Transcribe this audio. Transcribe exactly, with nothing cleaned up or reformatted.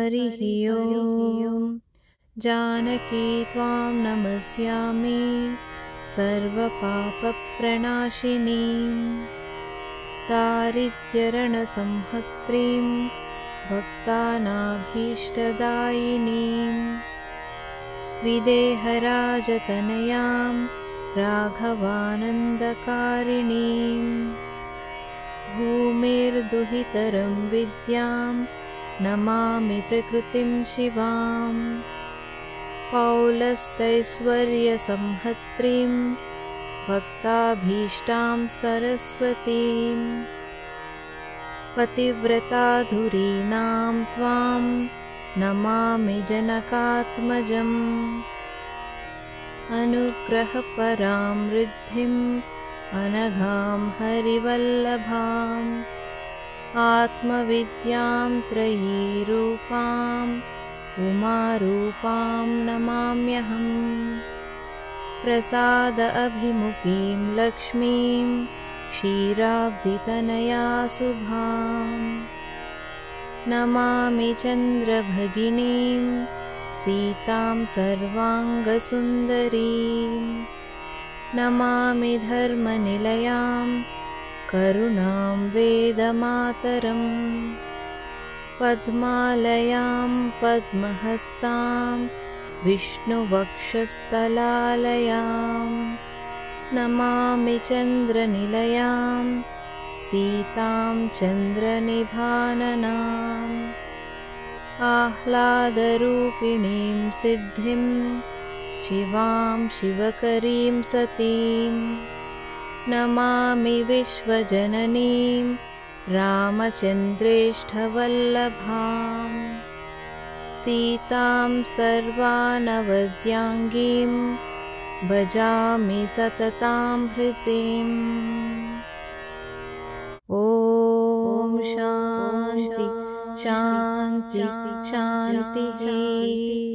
हरिः ओम्। जानकी त्वां नमस्यामि सर्वपापप्रणाशिनीं, दारिद्र्यरणसंहर्त्रीं भक्तानाभीष्टदायिनीं, विदेहराजतनयां राघवानन्दकारिणीं, भूमिर्दुहितरं विद्यां नमामि प्रकृतिं शिवाम्, पौलस्तैश्वर्यसंहर्त्रीं भक्ताभीष्टां सरस्वतीं, पतिव्रताधुरीणां त्वां नमामि जनकात्मजम्, अनुग्रहपरां ऋद्धिम् अनघां हरिवल्लभाम्, आत्मविद्यां त्रयीरूपाम् उमारूपां नमाम्यहम्, प्रसाद अभिमुखीं लक्ष्मीं क्षीराब्धितनया शुभां, नमामि चन्द्रभगिनीं सीतां सर्वाङ्गसुन्दरीं, नमामि धर्मनिलयां करुणां वेदमातरम्, पद्मालयां पद्महस्तां विष्णुवक्षस्थलालयां, नमामि चन्द्रनिलयां सीतां चन्द्रनिभाननाम्, आह्लादरूपिणीं सिद्धिं शिवां शिवकरीं सतीं, नमामि विश्वजननीं रामचन्द्रेष्ठवल्लभां, सीतां सर्वानवद्याङ्गीं भजामि सततां हृदिम्। ॐ शान्ति शान्ति शान्तिः।